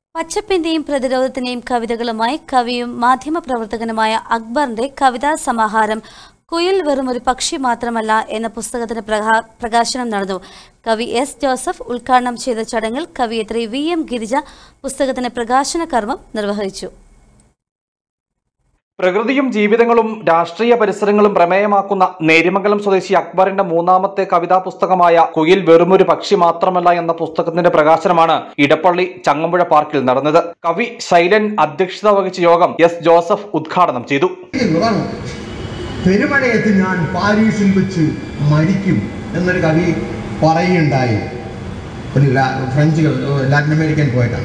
പച്ചപ്പിന്റെയും പ്രതിരോധത്തിന്റെയും കവിതകളുമായി കവിയും മാധ്യമപ്രവർത്തകനുമായ അക്ബറിന്റെ കവിതാ സമാഹാരം കുയിൽ വെറുമൊരു പക്ഷി മാത്രമല്ല എന്ന പുസ്തകത്തിന് പ്രകാശനം നടന്നു. കവി എസ് ജോസഫ് ഉദ്ഘാടനം ചെയ്ത ചടങ്ങിൽ കവിയത്രി VM ഗിരിജ പുസ്തകത്തിന് പ്രകാശന കർമ്മം നിർവഹിച്ചു. പ്രകൃതിയും ജീവിതങ്ങളും രാഷ്ട്രീയ പരിസരങ്ങളും പ്രമേയമാക്കുന്ന നേര്യമംഗലം സ്വദേശി അക്ബറിന്റെ മൂന്നാമത്തെ കവിതാ പുസ്തകമായ കുയിൽ വെറുമൊരു പക്ഷി മാത്രമല്ല എന്ന പുസ്തകത്തിന്റെ പ്രകാശനമാണ് ഇടപ്പള്ളി ചങ്ങമ്പുഴ പാർക്കിൽ നടന്നത്. കവി ശൈലൻ അധ്യക്ഷത വഹിച്ച യോഗം എസ് ജോസഫ് ഉദ്ഘാടനം ചെയ്തു. പെരുമഴയത്ത് ഞാൻ പാരീസിൽ വെച്ച് മരിക്കും എന്നൊരു കവി പറയുകയുണ്ടായി. ഫ്രഞ്ച് ലാറ്റിൻ അമേരിക്കൻ പോയിട്ടാണ്.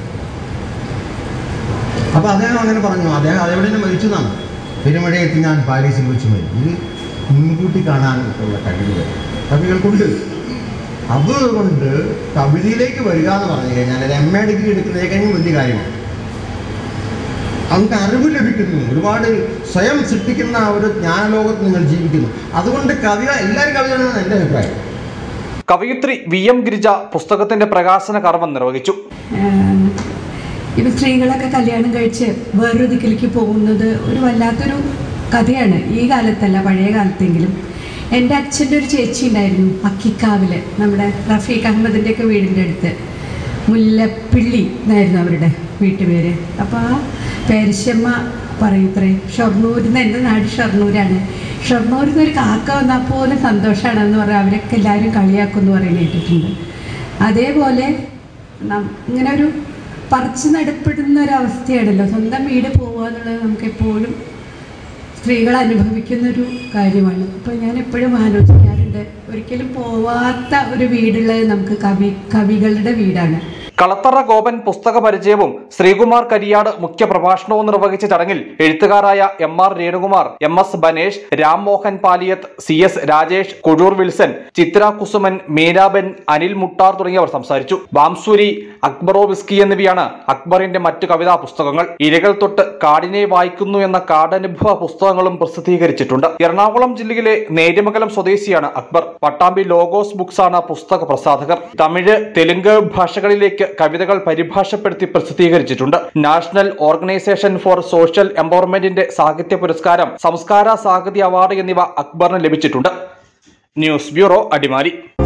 അപ്പോൾ അദ്ദേഹം അങ്ങനെ പറഞ്ഞു. അദ്ദേഹം അതെവിടെ നിന്ന് മരിച്ചതാണ്. പെരുമഴയത്ത് ഞാൻ പാരീസിൽ വെച്ച് മരിക്കും. ഇത് മുൻകൂട്ടി കാണാനുള്ള കഴിവ് കവികൾക്കുണ്ട്. അതുകൊണ്ട് കവിതയിലേക്ക് വരിക എന്ന് പറഞ്ഞു കഴിഞ്ഞാൽ ഒരു MA ഡിഗ്രി എടുക്കുന്നതിനേക്കാളും വലിയ കാര്യമാണ്. നമുക്ക് അറിവ് ലഭിക്കുന്നു, ഒരുപാട് സ്വയം സൃഷ്ടിക്കുന്ന ഒരു ജ്ഞാനലോകത്ത് നിങ്ങൾ ജീവിക്കുന്നു. അതുകൊണ്ട് കവിത എല്ലാവരും കവിതയാണെന്നാണ് എൻ്റെ അഭിപ്രായം. കവയിത്രി VM ഗിരിജ പുസ്തകത്തിന്റെ പ്രകാശന കർമ്മം നിർവഹിച്ചു. ഇപ്പം സ്ത്രീകളൊക്കെ കല്യാണം കഴിച്ച് വേറൊരു ദിക്കിലേക്ക് പോകുന്നത് ഒരു വല്ലാത്തൊരു കഥയാണ്. ഈ കാലത്തല്ല, പഴയ കാലത്തെങ്കിലും. എൻ്റെ അച്ഛൻ്റെ ഒരു ചേച്ചി ഉണ്ടായിരുന്നു അക്കിക്കാവിൽ, നമ്മുടെ റഫീഖ് അഹമ്മദിൻ്റെയൊക്കെ വീടിൻ്റെ അടുത്ത്. മുല്ലപ്പിള്ളി എന്നായിരുന്നു അവരുടെ വീട്ടുപേര്. അപ്പോൾ ആ പേരശ്ശമ്മ പറയൂത്രേ, ഷൊർണൂരിൽ നിന്ന്, എൻ്റെ നാട് ഷൊർണൂരാണ്, ഷൊർണൂരിൽ നിന്ന് ഒരു കാക്ക വന്നാൽ പോലും സന്തോഷമാണെന്ന് പറഞ്ഞാൽ അവരൊക്കെ എല്ലാവരും കളിയാക്കുമെന്ന് പറയുന്നത് കേട്ടിട്ടുണ്ട്. അതേപോലെ ഇങ്ങനെ ഒരു പറിച്ചു നടപ്പെടുന്ന ഒരവസ്ഥയാണല്ലോ, സ്വന്തം വീട് പോവുക എന്നുള്ളത് നമുക്കെപ്പോഴും സ്ത്രീകൾ അനുഭവിക്കുന്നൊരു കാര്യമാണ്. അപ്പോൾ ഞാൻ എപ്പോഴും ആലോചിക്കാറുണ്ട്, ഒരിക്കലും പോവാത്ത ഒരു വീടുള്ളത് നമുക്ക് കവികളുടെ വീടാണ്. കളത്തറ ഗോപൻ പുസ്തക പരിചയവും ശ്രീകുമാർ കരിയാട് മുഖ്യ പ്രഭാഷണവും നിർവഹിച്ച ചടങ്ങിൽ എഴുത്തുകാരായ MR Renukumar, MS Banesh, Ram Mohan Paliyath, CS Rajesh, Kuzhur Wilson, Chithra Kusuman, Meeraben, Anil Muttar തുടങ്ങിയവർ സംസാരിച്ചു. വാംസൂരി, അക്ബറോവിസ്കി എന്നിവയാണ് അക്ബറിന്റെ മറ്റു കവിതാ പുസ്തകങ്ങൾ. ഇരകൾ തൊട്ട് കാടിനെ വായിക്കുന്നു എന്ന കാടനുഭവ പുസ്തകങ്ങളും പ്രസിദ്ധീകരിച്ചിട്ടുണ്ട്. എറണാകുളം ജില്ലയിലെ നേര്യമംഗലം സ്വദേശിയാണ് അക്ബർ. പട്ടാമ്പി ലോഗോസ് ബുക്സ് ആണ് പുസ്തക പ്രസാധകർ. തമിഴ്, തെലുങ്ക് ഭാഷകളിലേക്ക് കവിതകൾ പരിഭാഷപ്പെടുത്തി പ്രസിദ്ധീകരിച്ചിട്ടുണ്ട്. നാഷണൽ ഓർഗനൈസേഷൻ ഫോർ സോഷ്യൽ എംപവർമെന്റിന്റെ സാഹിത്യ പുരസ്കാരം, സംസ്കാര സാഹിത്യ അവാർഡ് എന്നിവ അക്ബറിന് ലഭിച്ചിട്ടുണ്ട്. News bureau, Adimali.